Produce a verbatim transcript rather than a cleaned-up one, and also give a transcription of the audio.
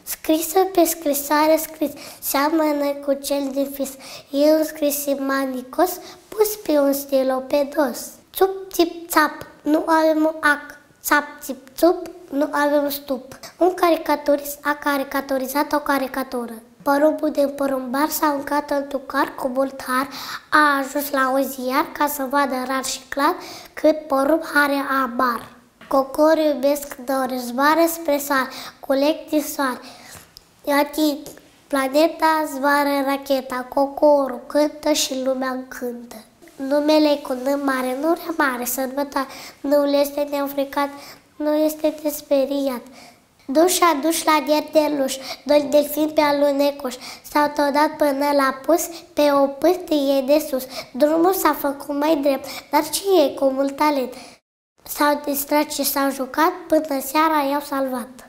Scrisă pe scrisoare scris, seamănă cu cel din fis. E un scris manicos, pus pe un stilo pe dos. Țup, țip, țap, nu avem un ac. Țap, țip, țup, nu avem un stup. Un caricaturist a caricaturizat o caricatură. Porumbul din porumbar s-a uncat într-un car cu mult har, a ajuns la un ziar ca să vadă rar și clar cât porumb are abar. Cocorii iubesc doar, zboară spre soare, culeg din soare. Ating planeta, zboară racheta, cocorul cântă și lumea încântă. Numele cu N mare, nu rea mare, sărbătoare, nu este neînfricat, nu este desperiat. Duș a duș la gherdeluș, doi delfini pe alunecuș, s-au todat până la pus, pe o pârtie de sus. Drumul s-a făcut mai drept, dar cine e cu mult talent? S-au distrat și s-au jucat, până seara i-au salvat.